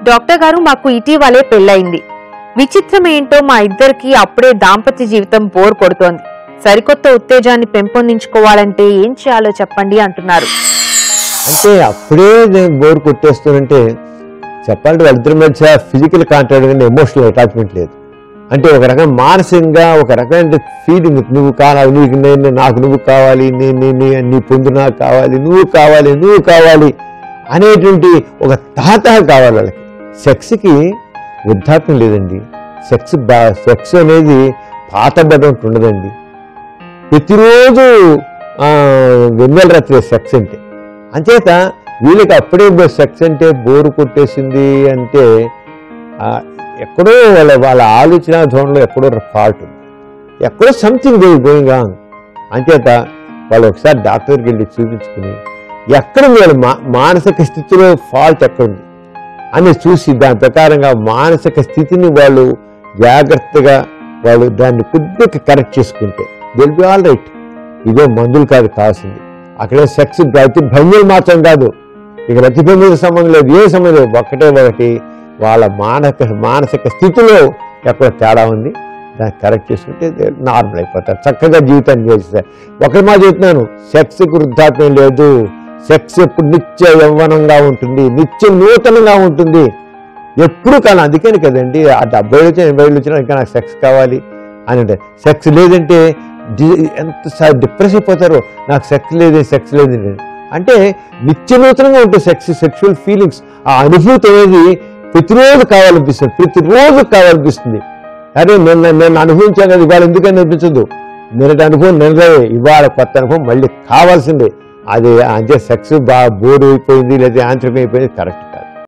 Doctor గారు, మాకు ఇటీవలే పెళ్లయింది. విచిత్రం ఏంటో మా ఇద్దరికి అప్పుడే దాంపత్య జీవితం బోర్ కొడుతోంది. సరికొత్త ఉత్తేజాన్ని పెంపొందించుకోవాలంటే ఏం చేయాలో చెప్పండి అంటున్నారు. అంటే అప్పుడే నేను బోర్ కొట్టేస్తానంటే చెప్పాలంటే వాళ్ళిద్దరి మధ్య ఫిజికల్ కాంటాక్ట్ కానీ ఎమోషనల్ అటాచ్మెంట్ లేదు. అంటే ఒక రకం మానసికంగా ఒక రకమైన ఫీలింగ్, నువ్వు కావాలి, నీకు నేను, నాకు నువ్వు కావాలి, నీ పొందు నాకు కావాలి, నువ్వు కావాలి అనేటువంటి ఒక తాత కావాలి వాళ్ళకి. సెక్స్కి వృద్ధాప్యం లేదండి. సెక్స్ అనేది పాత బదం ఉండదండి. ప్రతిరోజు వెన్నెల రాత్రి సెక్స్ అంటే అంచేత వీళ్ళకి అప్పుడే సెక్స్ అంటే బోరు కొట్టేసింది అంటే ఎక్కడో వాళ్ళ ఆలోచన ధోరణిలో ఎక్కడో ఫాల్ట్ ఉంది, ఎక్కడో సంథింగ్ గోయింగ్ ఆన్. అంచేత వాళ్ళు ఒకసారి డాక్టర్కి వెళ్ళి చూపించుకుని ఎక్కడ వాళ్ళ మానసిక స్థితిలో ఫాల్ట్ ఎక్కడుంది అని చూసి దాని ప్రకారంగా మానసిక స్థితిని వాళ్ళు జాగ్రత్తగా వాళ్ళు దాన్ని కొద్దిగా కరెక్ట్ చేసుకుంటే విల్ బి ఆల్ రైట్. ఇదే మందులు కాదు కావాల్సింది. అక్కడే సెక్స్ ప్రతి భంగిలు మాత్రం కాదు, ఇక ప్రతి భంగికి సంబంధం లేదు, ఏ సంబంధం లేదు. ఒకటి వాళ్ళ మానసిక స్థితిలో ఎక్కడ తేడా ఉంది, దాన్ని కరెక్ట్ చేసుకుంటే నార్మల్ అయిపోతారు, చక్కగా జీవితాన్ని చేస్తారు. ఒకటి మా చెప్తున్నాను, సెక్స్కి వృద్ధాప్యం లేదు. సెక్స్ ఎప్పుడు నిత్య యవ్వనంగా ఉంటుంది, నిత్య నూతనంగా ఉంటుంది ఎప్పుడు. కానీ అందుకని కదండి ఆ 70 వచ్చిన 80 వచ్చినా ఇంకా నాకు సెక్స్ కావాలి అని అంటే, సెక్స్ లేదంటే ఎంత డిప్రెస్ అయిపోతారో, నాకు సెక్స్ లేదండి అంటే నిత్య నూతనంగా ఉంటుంది సెక్షువల్ ఫీలింగ్స్. ఆ అనుభూతి అనేది ప్రతిరోజు కావాలనిపిస్తుంది. అరే నేను అనుభవించాను కదా ఇవాళ ఎందుకని అనిపించదు, నిన్నటి అనుభవం నిన్నదే, ఇవాళ కొత్త అనుభవం మళ్ళీ కావాల్సిందే. అది అంటే సెక్స్ బాగా బోర్ అయిపోయింది లేదా యాంత్రికం అయిపోయింది కరెక్ట్